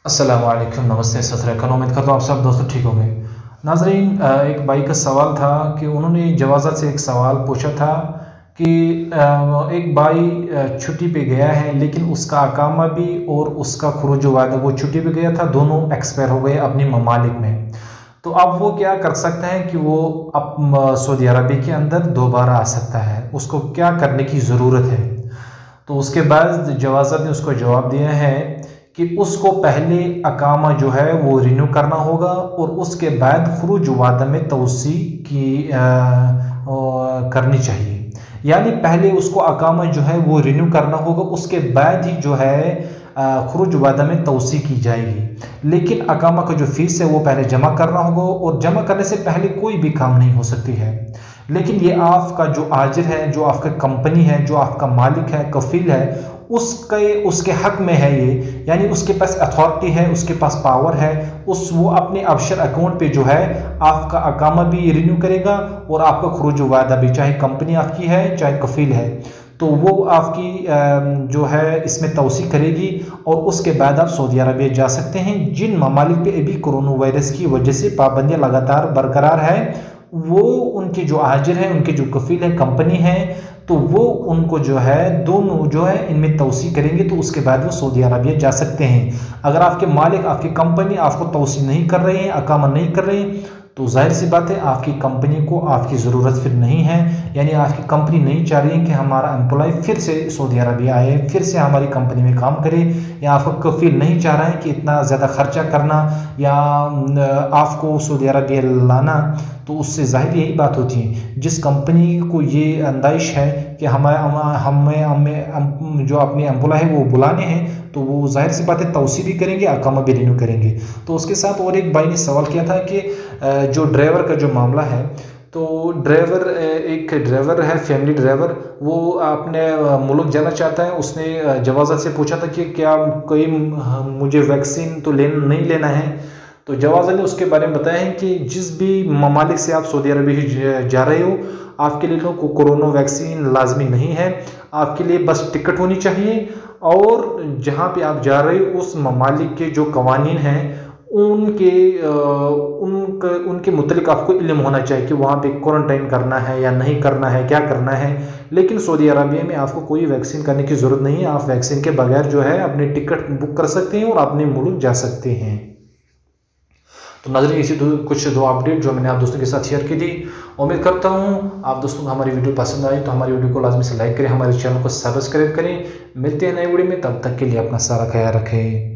अस्सलाम वालेकुम, नमस्ते, सत श्री अकाल। उम्मीद करता हूँ आप सब दोस्तों ठीक होंगे। नाज़रीन, एक भाई का सवाल था कि उन्होंने जवाज़त से एक सवाल पूछा था कि एक भाई छुट्टी पे गया है, लेकिन उसका अकामा भी और उसका खुरूज वादा, वो छुट्टी पे गया था, दोनों एक्सपायर हो गए अपनी ममालिक में। तो अब वो क्या कर सकता है कि वो अब सऊदी अरब के अंदर दोबारा आ सकता है, उसको क्या करने की ज़रूरत है। तो उसके बाद जवाज़त ने उसको जवाब दिया है कि उसको पहले अकामा जो है वो रिन्यू करना होगा और उसके बाद खुरूज वादा में तोसी की करनी चाहिए। यानी पहले उसको अकामा जो है वो रिन्यू करना होगा, उसके बाद ही जो है खुरूज वादा में तोसी की जाएगी। लेकिन अकामा का जो फीस है वो पहले जमा करना होगा और जमा करने से पहले कोई भी काम नहीं हो सकती है। लेकिन ये आपका जो आजिर है, जो आपका कंपनी है, जो आपका मालिक है, कफील है, उसके हक में है ये। यानी उसके पास अथॉरिटी है, उसके पास पावर है, वो अपने अबशर अकाउंट पे जो है आपका अकामा भी रिन्यू करेगा और आपका खुरूज वादा भी, चाहे कंपनी आपकी है चाहे कफील है, तो वो आपकी जो है इसमें तोसी करेगी और उसके बाद आप सऊदी अरबिया जा सकते हैं। जिन ममालिक पे अभी कोरोना वायरस की वजह से पाबंदियाँ लगातार बरकरार है, वो उनके जो आजिर हैं, उनके जो कफील है, कंपनी है, तो वो उनको जो है दोनों जो है इनमें तोसी करेंगे, तो उसके बाद वो सऊदी अरबिया जा सकते हैं। अगर आपके मालिक, आपकी कंपनी आपको तोसी नहीं कर रहे हैं, अकामा नहीं कर रहे हैं, तो जाहिर सी बात है आपकी कंपनी को आपकी ज़रूरत फिर नहीं है। यानी आपकी कंपनी नहीं चाह रही है कि हमारा एम्प्लॉय फिर से सऊदी अरबिया आए, फिर से हमारी कंपनी में काम करे, या आपका कफील नहीं चाह रहा है कि इतना ज़्यादा खर्चा करना या आपको सऊदी अरबिया लाना। तो उससे ज़ाहिर यही बात होती है, जिस कंपनी को ये अंदाइश है कि हमें जो अपने एम्प्लॉय है वो बुलाने हैं, तो वो जाहिर सी बात है तोसी भी करेंगे, अकामा भी रिन्यू करेंगे। तो उसके साथ और एक भाई ने सवाल किया था कि जो ड्राइवर का जो मामला है, तो एक ड्राइवर है, फैमिली ड्राइवर, वो अपने मुल्क जाना चाहता है। उसने जवाज़त से पूछा था कि क्या कोई मुझे वैक्सीन तो नहीं लेना है। तो जवाज़त ने उसके बारे में बताया है कि जिस भी ममालिक से आप सऊदी अरबिया जा रहे हो, आपके लिए को कोरोना वैक्सीन लाजमी नहीं है। आपके लिए बस टिकट होनी चाहिए और जहाँ पे आप जा रहे हो उस ममालिक के जो कवानीन हैं उनके मुतलिक आपको इल्म होना चाहिए कि वहाँ पे क्वारंटाइन करना है या नहीं करना है, क्या करना है। लेकिन सऊदी अरबिया में आपको कोई वैक्सीन करने की ज़रूरत नहीं है। आप वैक्सीन के बगैर जो है अपनी टिकट बुक कर सकते हैं और अपने मुल्क जा सकते हैं। तो नाज़रीन, इसी कुछ दो अपडेट जो मैंने आप दोस्तों के साथ शेयर की थी। उम्मीद करता हूँ आप दोस्तों को हमारी वीडियो पसंद आई, तो हमारी वीडियो को लाजमी से लाइक करें, हमारे चैनल को सब्सक्राइब करें। मिलते हैं नई वीडियो में, तब तक के लिए अपना सारा ख्याल रखें।